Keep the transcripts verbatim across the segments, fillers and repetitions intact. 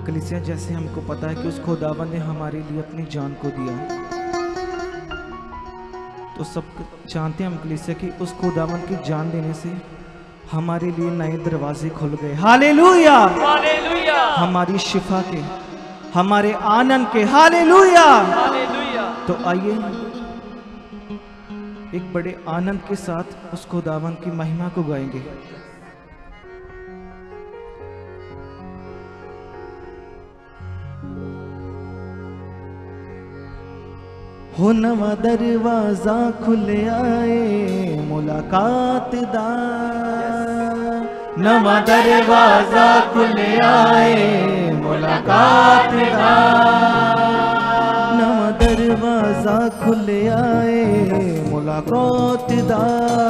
कलीसिया, जैसे हमको पता है कि उस खुदावन ने हमारे लिए अपनी जान को दिया, तो सब जानते हैं हम कलीसिया कि उस खुदावन की जान देने से हमारे लिए नए दरवाजे खुल गए। हालेलुया, हालेलुया, हमारी शिफा के, हमारे आनंद के। Hallelujah, hallelujah. तो आइए एक बड़े आनंद के साथ उस खुदावन की महिमा को गाएंगे। हो नवा दरवाजा खुल आए मुलाकात दा, नवा दरवाजा खुल आए मुलाकात दा, नवा दरवाजा खुल आए मुलाकात दा,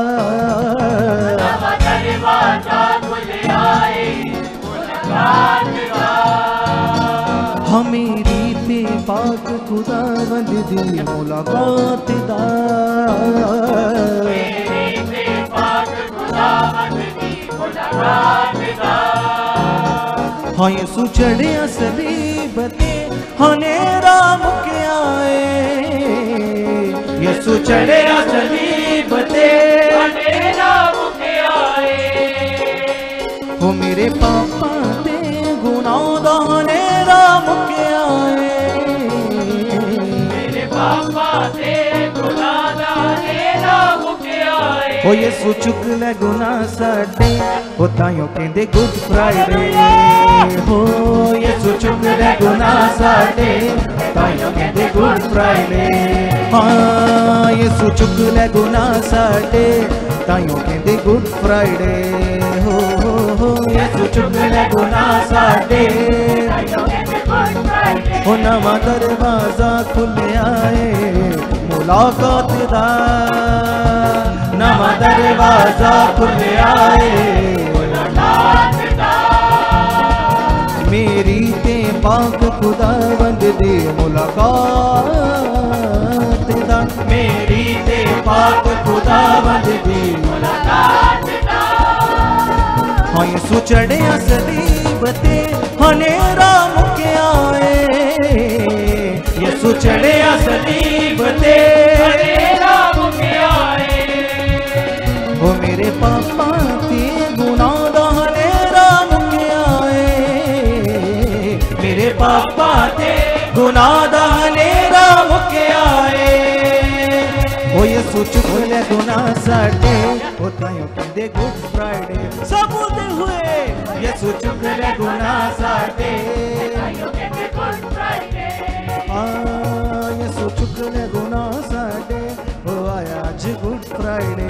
नवा दरवाजा खुल आए मुलाकात दा। हमेरी ते पाक खुदावंद दी मुलाकात दा, मेरी ते पाक खुदावंद दी मुलाकात दा। हाँ यसू चढ़िया सलीब ते हनेरा मुके आए, यसू चढ़िया सलीब ते हनेरा मुके आए। हो मेरे पापा ते गुनाह दा हनेरा मुके आए, मेरे पापा ते गुनाह दा हनेरा मुके आए। हो यसू चुक ले गुनाह साडे, हो ताइयों कहंदे गुड फ्राइडे, हो यसू चुक ले गुनाह साडे, ताइयों कहंदे गुड फ्राइडे। हाँ यसू चुक ले गुनाह साडे, ताइयों कहंदे गुड फ्राइडे, हो हो हो यसू चुक ले गुनाह साडे, हो नवा दरवाजा खुल आए मुलाकात दा, नवा दरवाजा खुल आए मुलाकात दा। मेरी ते पाक खुदावंद दी मुलाकात दा, मेरी ते पाक खुदावंद दी मुलाकात दा। हाँ यसू चढ़िया सलीब ते हनेरा मुके आए, यसू चढ़िया सलीब ते हनेरा मुके आए। हो मेरे पापा ते गुनाह दा हनेरा मुके आए, मेरे पापा ते गुनाह दा हनेरा मुके आए। हो यसू चुक ले गुनाह साडे, हो ताइयों कहंदे गुड फ्राइडे, सबूत हुए यसू चुक ले गुनाह साडे, ताइयों कहंदे गुड फ्राइडे। हाँ यसू चुक ले गुनाह साडे, हो आया आज गुड फ्राइडे,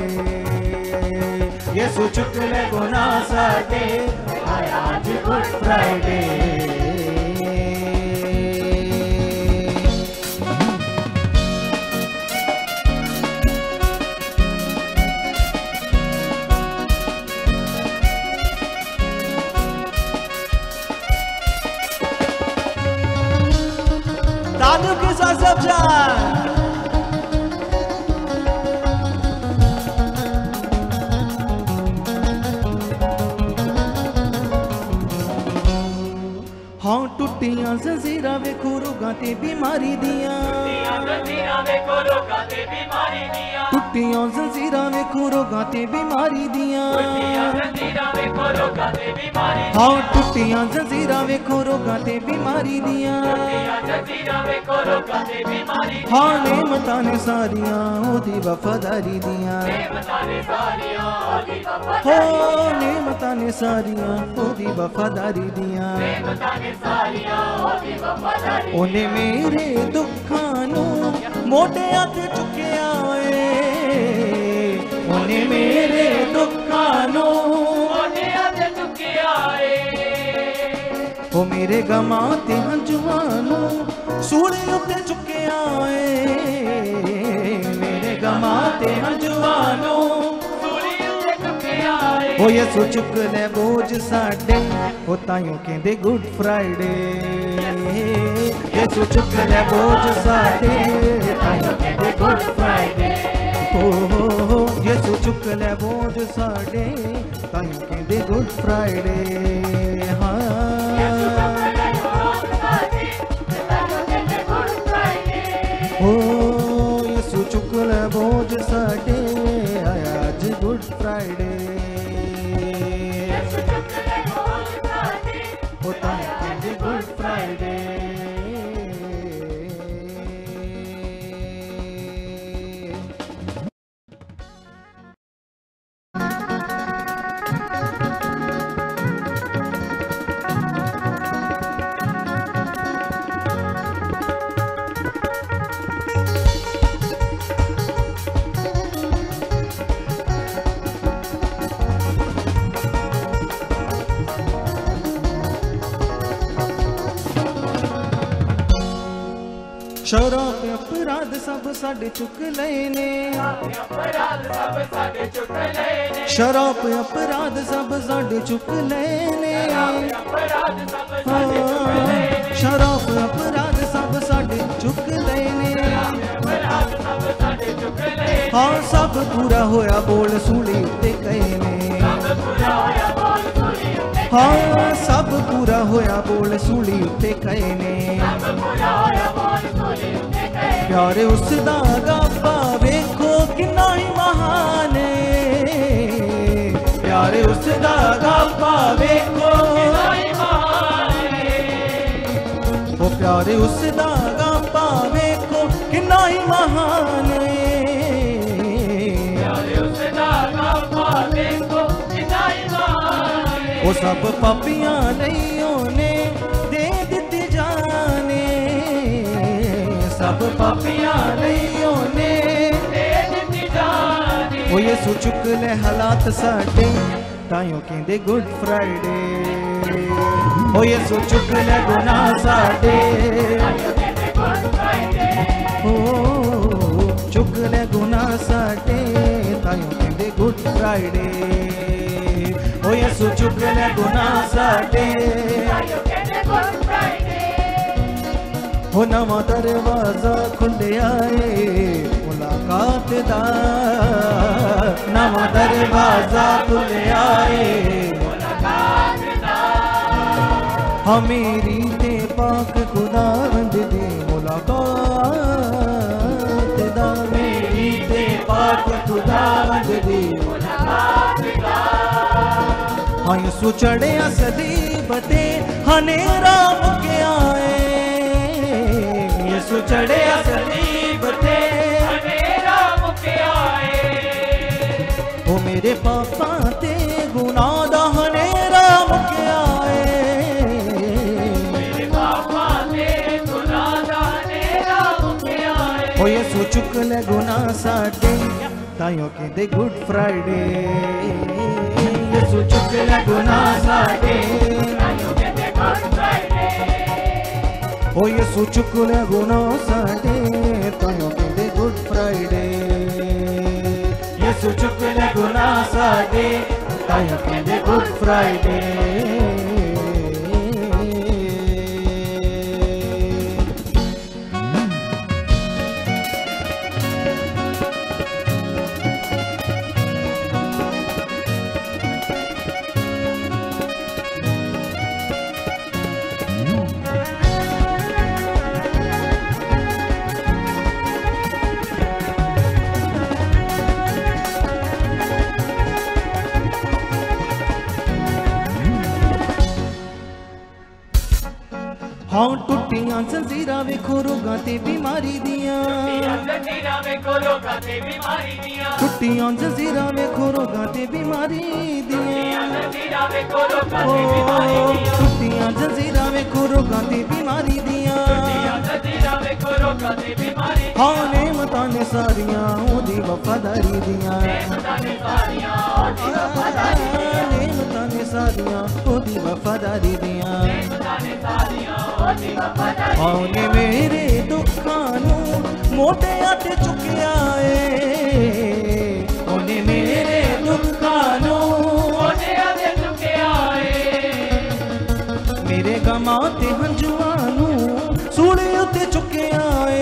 यसू चुक ले गुनाह साडे, आया आज गुड फ्राइडे। तालियों के साथ सब जाए। हाँ टुटियां जंजीरां वेखो रोगां ते बीमारी दियां, जंजीरां वेखो रोगां ते बीमारी दियां, टुटियां जंजीरां वेखो रोगां ते बीमारी दियां, जंजीरां वेखो रोगां ते बीमारी दियां। हाँ टुटियां जंजीरां वेखो रोगां ते बीमारी दियां, जंजीरां वेखो रोगां ते बीमारी दियां। हाँ नेमतां ने सारियां ओदी वफादारी दियां, नेमतां ने सारियां ओदी हो वफादारी, नेमतां ने सारियां ओदी वफादारी दियां। नेमतां ने सारियां ओदी वफादारी। ओने मेरे दुखां नूं मोढियां ते चुकिया ए, ओने मेरे दुखां नूं मोढियां ते चुकिया ए। ओ मेरे गमां ते हंजुआं नूं सूली उत्ते चुकिया ए, मेरे गमां ते हंजुआं नूं सूली उत्ते चुकिया ए। ओ यसू चुक ले बोझ साडे, ओ ताइयों कहंदे गुड फ्राइडे, यसू चुक ले बोझ साडे, ताइयों कहंदे गुड फ्राइडे। हो हो हो यसू चुक ले बोझ साडे, ताइयों कहंदे गुड फ्राइडे। हाँ शराब अपराध सब साडे चुक लए ने अपराध सब साडे चुक लए ने शराब अपराध सब साडे चुक लए ने अपराध सब साडे चुक लए ने शराब अपराध सब साडे चुक लए ने अपराध सब साडे चुक लए ने हाँ सब पूरा होया बोल सूली उत्ते कहे ने सब पूरा होया बोल सूली उत्ते हाँ सब पूरा होया बोल सूली उत्ते कहे ने सब पूरा होया बोल सूली उत्ते कहे प्यारे उसदा गापा वेखो किन्ना ही महान है प्यारे उसदा गापा वेखो नाई महान ओ प्यारे उसदा गापा वेखो किन्ना ही महान है प्यारे उसदा गापा देखो नाई महान ओ सब पापियां नहीं ने दे दिती जाने सब पापियां नहीं ने दे दिती जाने ओ ये सुचुक ले हालात साडे ताइयों कहंदे गुड फ्राइडे ओ ये सुचुक ले गुनाह साडे गुड फ्राइडे ओ चुक ले गुनाह साडे ताइयों कहंदे गुड फ्राइडे ओ ये सुचुक ले गुनाह साडे आयो कहते गुड फ्राइडे हो नवा दरवाजा खुले आए मुलाकात दा नवा दरवाजा खुले आए मुलाकात दा हमेरी ते पाक खुदावंद दी मुलाकात दा मेरी ते पाक खुदावंद दी मुलाकात दा हाँ यसु चढ़िया सलीब ते हनेरा मुके आए यसु चढ़िया सलीब ते मेरा मुके आए ओ मेरे पापा ते गुनाह दा हनेरा मुके आए मेरे पापा ने गुनाह दा नेरा मुके आए ओ यसु चुक ले गुनाह साडे ताइयों कहंदे गुड फ्राइडे यसु चुक ले गुनाह साडे आयो कहते गुड फ्राइडे ओ यसु चुक ले गुनाह साडे ताइयों कहंदे गुड फ्राइडे यसु चुक ले गुनाह साडे ताइयों कहंदे गुड फ्राइडे हाँ टुटियां जंजीरां वेखो रोगां ते बीमारी दियां जंजीरा में कोलो खाते बीमारी दिया टुटियां जंजीरां वेखो रोगां ते बीमारी दियां जंजीरा में कोलो ओ खाते बीमारी दिया टुटियां जंजीरां वेखो रोगां ते बीमारी दियां जंजीरा में कोलो खाते बीमारी हाँ नेमतां ने सारियां ओदी वफादारी दियां बताने सारियां ओदी वफादारी नेमतां ने सारियां ओदी वफादारी दियां बताने सारियां ओदी वफादारी आने मेरे दुखां नूं मोटियां ते चुकिया ए ओने मेरे दुखां नूं ओने आदे चुके आए मेरे गमां ते हंजुआं नूं सूली उत्ते चुकिया ए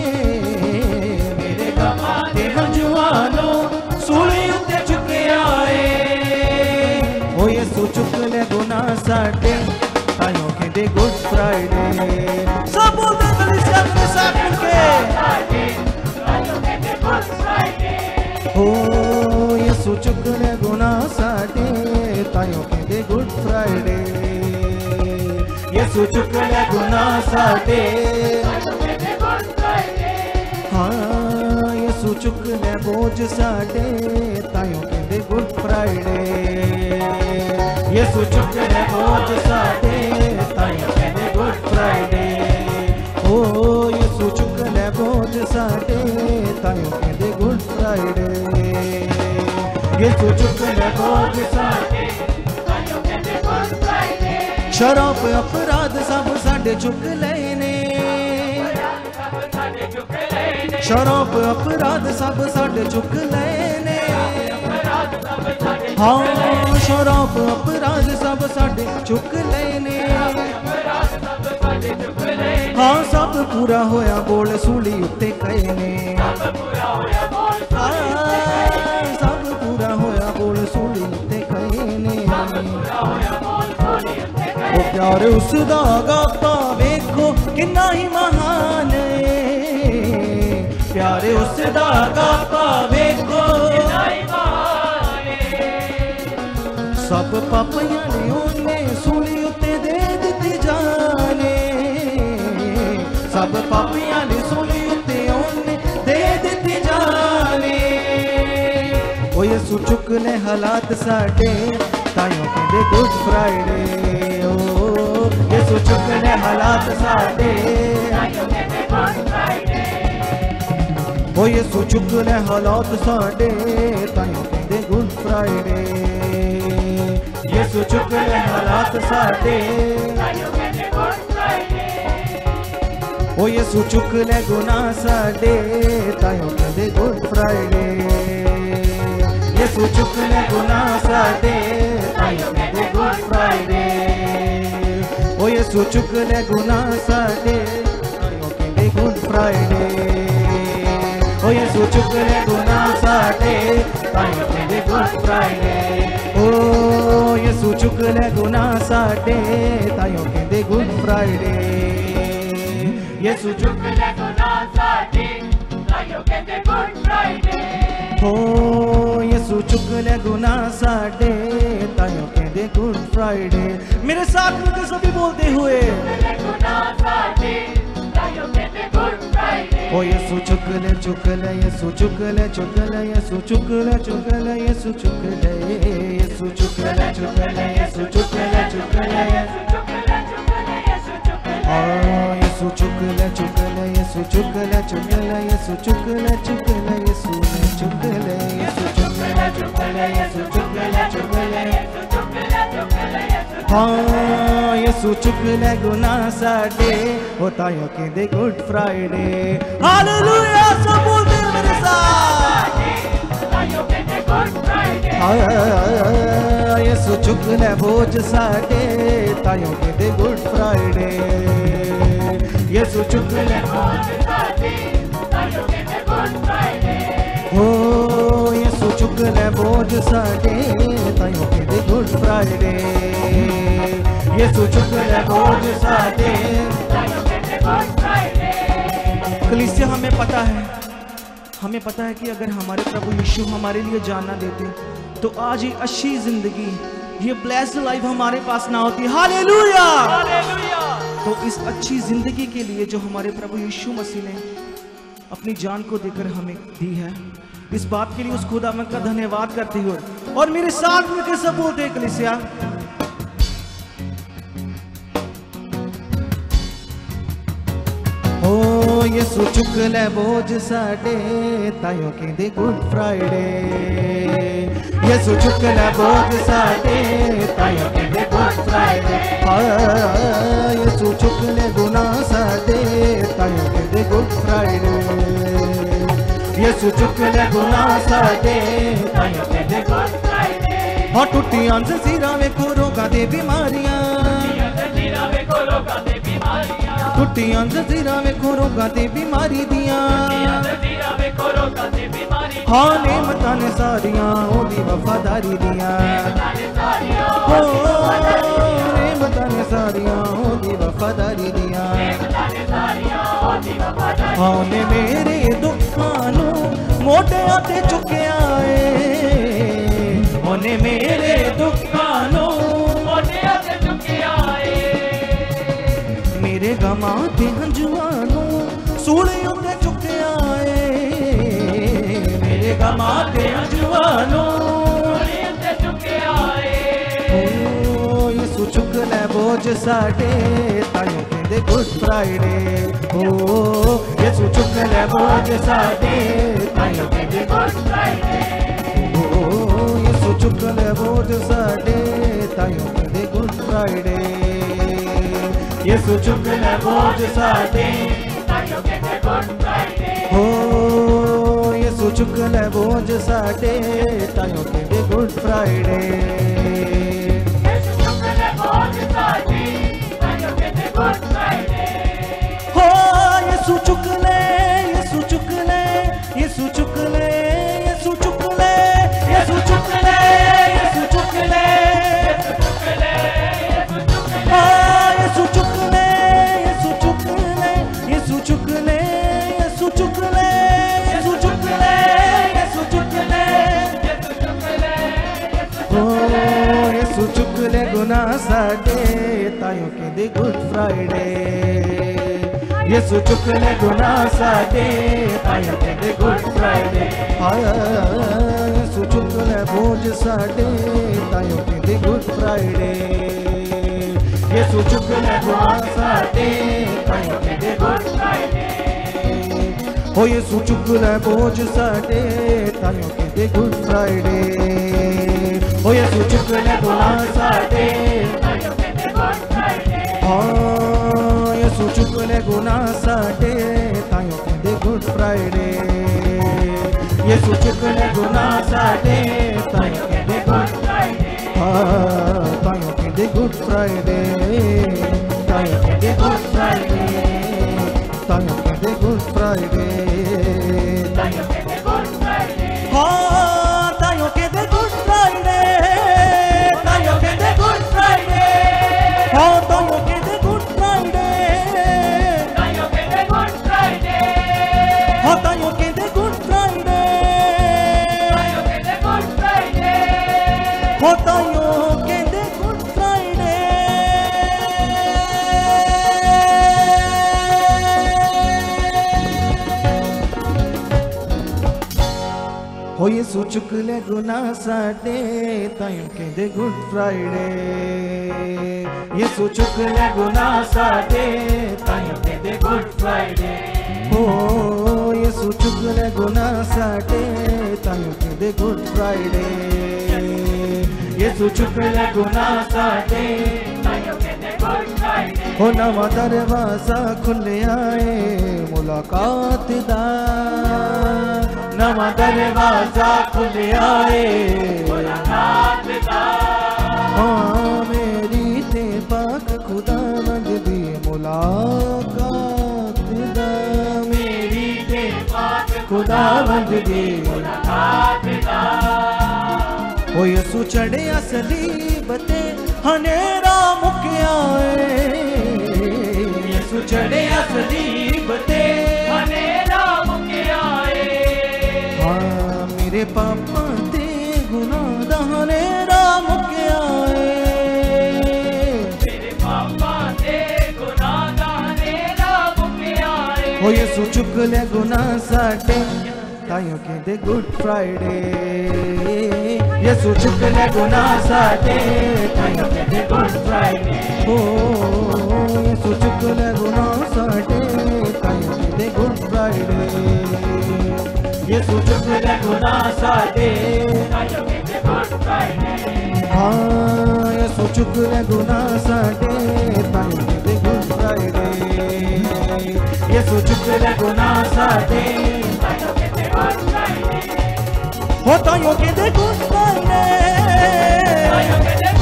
मेरे गमां ते हंजुआं नूं सूली उत्ते चुकिया ए ओ यसु चुक ले गुनाह साडे ताइयों कहंदे गुड फ्राइडे सब बोलदे गली से अपने साथ मिलके आयो कहते गुड फ्राइडे ओ यसु चुक ले गुनाह साडे ताइयों कहंदे गुड फ्राइडे यसु चुक ले गुनाह साडे कहते गुड फ्राइडे हाँ यसु चुक ले बोझ साडे ताइयों कहंदे गुड फ्राइडे यसु चुक ले बोझ साडे ताइयों कहंदे गुड फ्राइडे ओ यसु चुक ले बोझ साडे ताइयों कहंदे गुड फ्राइडे यसु चुक ले बोझ साडे आयो कहते गुड फ्राइडे शराब अपराध सब साडे चुक लए ने सब शराब अपराध सब साडे चुक लए ने अपराध सब साडे हाँ शराब अपराध सब साडे चुक लए ने अपराध सब साडे चुक लए हाँ सब पूरा होया बोल सूली उत्ते कहे ने सब पूरा होया बोल हाँ, सब पूरा होया बोल सूली उत्ते कहे ने पूरा होया बोल सूली उत्ते ओ प्यार उसदा गाता वेखो किन्ना ही महान है प्यार उसदा गाता वेखो सब पापियां ने ओने सूली उत्ते दे दित्ती जाने सब पापियां ने सूली उत्ते ओने दे दित्ती जाने ओ यसू चुक ले हालात साडे ताइयों कहंदे गुड फ्राइडे ओ यसू चुक ले हालात साडे ताइयों कहंदे गुड फ्राइडे ओ यसू चुक ले हालात साडे ताइयों कहंदे गुड फ्राइडे यसू चुक ले हालात साडे ताइयों कहंदे गुड फ्राइडे ओ यसू चुक ले गुनाह साडे ताइयों कहंदे गुड फ्राइडे यसू चुक ले गुनाह साडे ताइयों कहंदे गुड फ्राइडे ओ यसू चुक ले गुनाह साडे ताइयों कहंदे गुड फ्राइडे ओ यसू चुक ले गुनाह साडे ताइयों कहंदे गुड फ्राइडे ओ यसू चुक ले गुनाह साडे ताइयों कहंदे गुड फ्राइडे यसू चुक ले गुनाह साडे ताइयों कहंदे गुड फ्राइडे हो यसू चुक ले गुनाह साडे ताइयों कहंदे गुड फ्राइडे मेरे साथ मिलकर सभी बोलते हुए गुनाह साडे ताइयों कहंदे गुड फ्राइडे ओ यसू चुक ले चुक ले यसू चुक ले चुक ले यसू चुक ले चुक ले यसू चुक ले यसू चुक ले चुक ले यसू चुक ले चुक ले ओ यसू चुक ले चुक ले यसू चुक ले चुक ले यसू चुक ले चुक ले यसू ने चुक ले यसू चुक ले चुक ले यसू चुक ले चुक ले हाँ यसू चुक ले गुनाह साडे ओ ताइयों कहंदे गुड फ्राइडे हालेलुया सब बोलते हैं मेरे साथ ताइयों कहंदे गुड फ्राइडे हाँ यसू चुक ले बोझ साडे ताइयों कहंदे गुड फ्राइडे यसू चुक ले बोझ साडे ताइयों कहंदे गुड फ्राइडे हो यसू चुक ले बोझ साडे ताइयों कहंदे गुड फ्राइडे यसू चुक ले बोझ साडे ताइयों कहंदे गुड फ्राइडे कलीसिया हमें पता है हमें पता है कि अगर हमारे प्रभु यीशु हमारे लिए जान ना देते तो आज ये अच्छी जिंदगी ये ब्लेस्ड लाइफ हमारे पास ना होती हालेलुया तो इस अच्छी जिंदगी के लिए जो हमारे प्रभु यीशु मसीह ने अपनी जान को देकर हमें दी है इस बात के लिए उस खुदावंद का धन्यवाद करते हुए और मेरे साथ मिलकर सब बोलते हैं कलीसिया ओ यसू चुक ले बोझ साडे ताइयों कहंदे गुड फ्राइडे यसू चुक ले बोझ साडे ताइयों कहंदे गुड फ्राइडे हाँ यसू चुक ले गुनाह साडे ताइयों कहंदे गुड फ्राइडे यसू चुक ले गुनाह साडे ताइयों कहंदे गुड फ्राइडे हाँ टुट्टियां जंजीरां वेखो रोगां ते बीमारियां जंजीरां वेखो रोगां ते बीमारियां टुट्टियां जंजीरां वेखो रोगां ते बीमारी दियां जंजीरां वेखो रोगां ते बीमारी हाँ नेमतां ने सारियां ओदी वफादारी दियां हो नेमतां ने सारियां ओदी वफादारी दियां हाँ ने मेरे दुखां नूं मोढियां ते चुक्या ए ओने मेरे दुखां नूं मोढियां ते चुक्या ए मेरे गमां ते हंजुआं नूं सूली उत्ते चुक्या ए मेरे गमां ते हंजुआं नूं सूली उत्ते चुक्या ए ओ यसू चुक ले बोझ साडे ताइयों कहंदे गुड फ्राइडे ओ यसू चुक ले बोझ साडे ताइयों कहंदे गुड फ्राइडे ओ यसू चुक ले बोझ साडे ताइयों कहंदे गुड फ्राइडे यसू चुक ले बोझ साडे ताइयों कहंदे गुड फ्राइडे ओ चुक ले बोझ साडे ताइयों कहंदे गुड फ्राइडे हो यसू चुक ले यसू चुक ले यसू चुक ले यसू चुक ले यसू चुक ले यसू चुक ले यसू चुक ले यसू चुक ले यसू चुक ले यसू चुक ले यसू चुक ले यसू चुक ले ओ यसू चुक ले गुनाह साडे ताइयों कहंदे गुड फ्राइडे यसू चुक ले गुनाह साडे ताइयों कहंदे गुड फ्राइडे यसू चुक ले बोझ साडे ताइयों कहंदे गुड फ्राइडे यसू चुक ले गुनाह साडे ताइयों कहंदे गुड फ्राइडे हो यसू चुक ले बोझ साडे ताइयों कहंदे गुड फ्राइडे हो यसू चुक ले गुनाह साडे ताइयों कहंदे गुड फ्राइडे हाँ यसू चुक ले गुनाह साडे ताइयों कहंदे गुड फ्राइडे यसू चुक ले गुनाह साडे ताइयों कहंदे गुड फ्राइडे हाँ ताइयों कहंदे गुड फ्राइडे ताइयों कहंदे गुड फ्राइडे ताइयों कहंदे गुड फ्राइडे ताइयों कहंदे गुड फ्राइडे हाँ ताइयों कहंदे गुड फ्राइडे ताइयों कहंदे गुड फ्राइडे हाँ ताइयों कहंदे गुड फ्राइडे ताइयों कहंदे गुड फ्राइडे हाँ ताइयों कहंदे गुड फ्राइडे ताइयों कहंदे गुड फ्राइडे हाँ ताइयों कहंदे गुड फ्राइडे हो यसू चुक ले गुनाह साडे ताइयों कहंदे गुड फ्राइडे यसू चुक ले गुनाह साडे ताइयों कहंदे गुड फ्राइडे हो यसू चुक ले गुनाह साडे ताइयों कहंदे गुड फ्राइडे यसू चुक ले गुनाह साडे ताइयों कहंदे गुड फ्राइडे हो नवा दरवाजा खुलिया है मुलाकात दा नवा दरवाजा खुलिया है मुलाकात दा हाँ मेरी ते पाक खुदावंद दी मुलाकात दा मेरी ते पाक खुदावंद दी मुलाकात दा ओ यसू चढ़िया सलीब ते हनेरा मुकिया है यसू चढ़िया सलीब ते हनेरा मुकिया है हाँ मेरे पापा ते गुनाह दा हनेरा मुकिया है मेरे पापा ते गुनाह दा हनेरा मुकिया है ओ यसू चुक ले गुनाह साडे ताइयों कहंदे गुड फ्राइडे यसू चुक ले गुनाह साडे ताइयों कहंदे गुड फ्राइडे ओ यसू चुक ले गुनाह साडे ताइयों कहंदे गुड फ्राइडे यसू चुक ले गुनाह साडे ताइयों कहंदे गुड फ्राइडे हाँ यसू चुक ले गुनाह साडे ताइयों कहंदे गुड फ्राइडे यसू चुक ले गुनाह साडे ताइयों कहंदे गुड फ्राइडे हो ताइयों कहंदे गुड फ्राइडे ताइयों कहंदे